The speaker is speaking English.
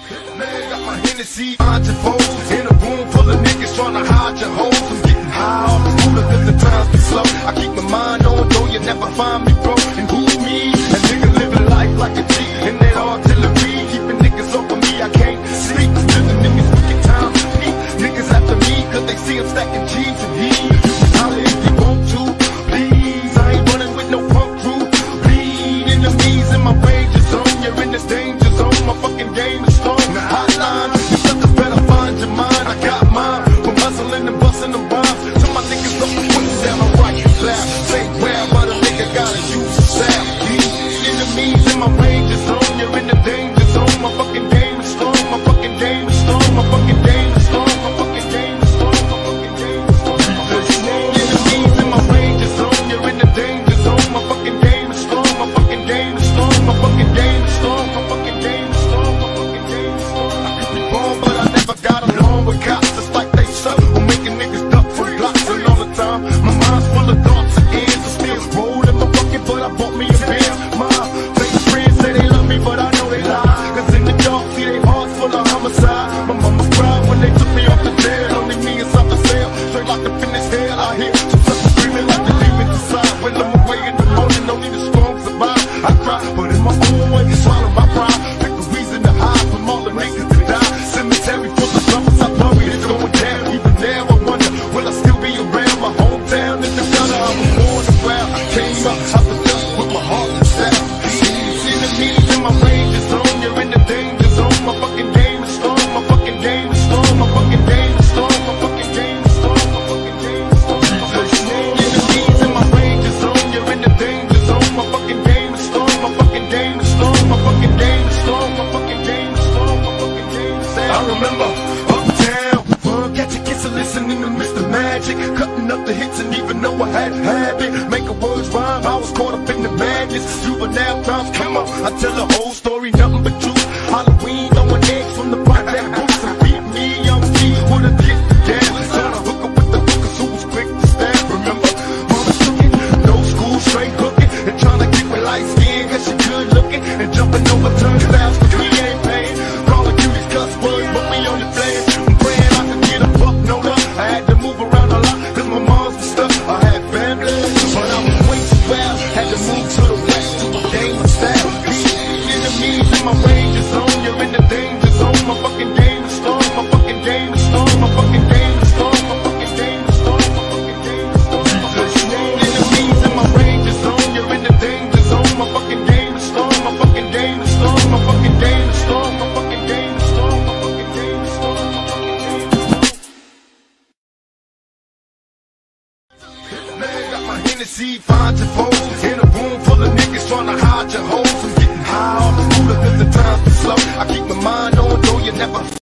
Man, got my Hennessy, find your foes. In a room full of niggas tryna hide your hoes. I'm getting high off the cooler cause the times be slow. I keep my mind on, though you never find me broke. And who me? A nigga living life like a G. And that artillery, keeping niggas off of me. I can't sleep, living in these wicked times. Niggas after me cause they see I'm stacking G's and E's. You can holler if you want to, please. I ain't running with no punk crew. Bleed enemies in my danger zone. You're in the danger zone, my fucking game is strong. Hotline, you suckers better find your mind. I got mine, from hustling and busting the rhymes. So my niggas up and put it down, I right and clap. Say well, but a nigga gotta use a sound. Enemies in my danger zone, you're in the danger zone. My fucking game is strong, my fucking game is strong, my fucking game is strong, my fucking game is strong, my fucking game is strong. Enemies in my danger zone, you're in the danger zone. My fucking game is strong, my fucking game is strong, my fucking game is strong, my fucking game is strong, my fucking game is strong. I could be born, but I never got along with cops. It's like they suck on making niggas duck for blocks and all the time. My mind's full of thoughts and ends. The stairs roll in my bucket, but I bought me a Benz. My fake friends say they love me, but I know they lie. Cause in the dark, see they hearts full of homicide. My mama cried when they took me off the jail. Only me inside the cell, straight like the finished hell. I hear some suckers screaming like the demons inside. When I'm away in the morning, only the strong survive. I cry, but in my own way, swallow my pride. Pick a reason to hide from all the niggas that die. Cemetery full of numbers, I worry it's going down. Even now I wonder, will I still be around? My hometown in the gutter, I was born and proud. Came up out the dust with my heart and sound. Enemies in my danger zone, you're in the danger zone. My fucking game is strong, my fucking game is strong, my fucking game is strong, my fucking game is strong, my fucking game is strong. Enemies in my danger zone, you're in the danger zone. My fucking game is strong, my fucking game is strong, my fucking game is strong, my fucking game is strong, my fucking game is strong. I remember uptown, catching kids and listening to Mr. Magic, cutting up the hits and even though I had a habit, making words rhyme, I was caught up in the madness. Juvenile crimes, come on, I tell the whole story, nothing but truth. Halloween, throwing eggs from the project boots and beat me, young G, with a dick down. Trying to hook up with the hookers who was quick to stab. Remember, mama cooking, no school, straight hooking, and trying to keep me light skin, cause she good looking, and jumping over turnstiles, cause we ain't paying. Calling cuties cuss words, but we only playing. I'm praying I could get a buck, no luck. I had to move around a lot, cause my mom's was stuck. I had family, but I was way too wild. Had to move to the west to a game of style. Enemies in my danger zone, you're in the danger zone. My fucking game is strong, my fucking game is strong, my fucking game is strong, my fucking game is strong, my fucking game is strong. Enemies in my danger zone, you're in the danger zone. My fucking game is strong, my fucking game is strong, my fucking game is strong, my fucking game is strong, my fucking game is strong, my fucking game is strong. Man, got my Hennessy, find your foes. In a room full of niggas tryna hide your hoes. I'm getting high off the cooler cause the times be slow. I keep my mind on, though you never